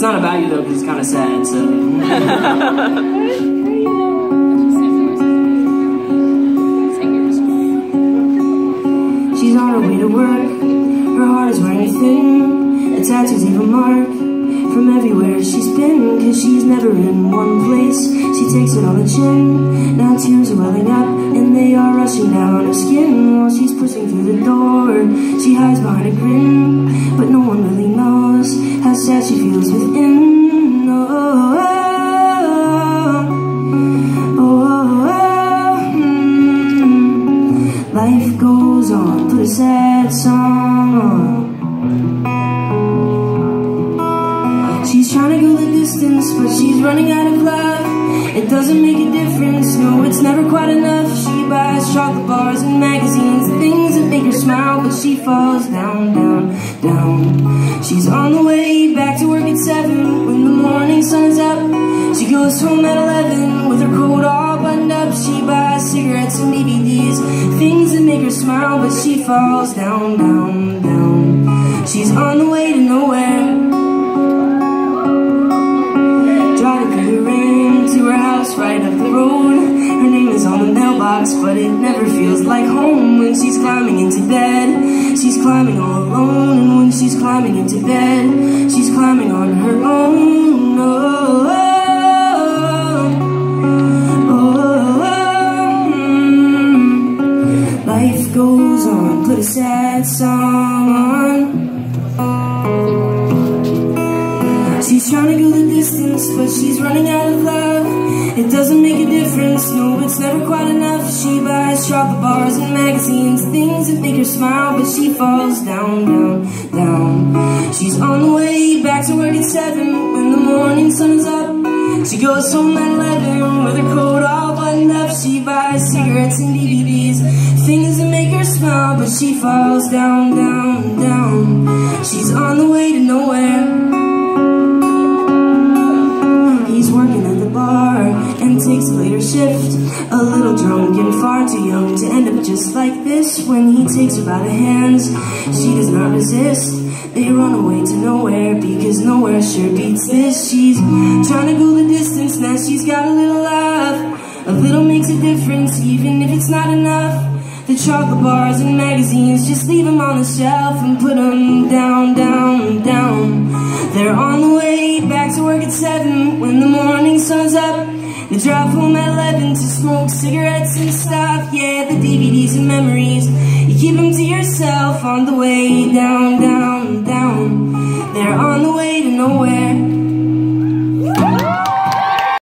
It's not about you though, because it's kind of sad, so. She's on her way to work, her heart is wearing thin. The tattoos leave a mark from everywhere she's been, cause she's never in one place. She takes it on the chin, now tears are welling up, and they are rushing down her skin. While she's pushing through the door, she hides behind a grin, but no one really knows how sad she feels within. Life goes on, put a sad song on. She's trying to go the distance, but she's running out of love. It doesn't make a difference, no, it's never quite enough. She buys chocolate bars and magazines, things that make her smile, but she falls down, down, down. She's on the way back to work at 7 when the morning sun is up. She goes home at 11 with her coat all buttoned up. She buys cigarettes and DVDs, things that make her smile, but she falls down, down, down. She's on the way to nowhere, driving through the rain to her house right up the road. Her name is on the mailbox, but it never feels like home. When she's climbing into bed, she's climbing all alone. And when she's climbing into bed, she's climbing on her own. Oh, oh, oh, oh. Life goes on, put a sad song on. She's trying to go the distance, but she's running out of love. It doesn't make a difference, no, it's never quite enough. She buys chocolate bars and magazines, things that make her smile, but she falls down, down, down. She's on the way back to work at 7 when the morning sun is up. She goes home at 11 with her coat all buttoned up. She buys cigarettes and DVDs, things that make her smile, but she falls down, down, down. She's on the way to nowhere. He's working at the bar and takes a later shift, a little drunk and far too young to end up just like this. When he takes her by the hands, she does not resist. They run away to nowhere, because nowhere sure beats this. She's trying to go the distance, now she's got a little love. A little makes a difference, even if it's not enough. The chocolate bars and magazines, just leave them on the shelf and put them down, down, down. They're on the way back to work at 7 when the morning sun's up. They drive home at 11 to smoke cigarettes and stuff. Yeah, the DVDs and memories, you keep them to yourself on the way down, down, down. They're on the way to nowhere.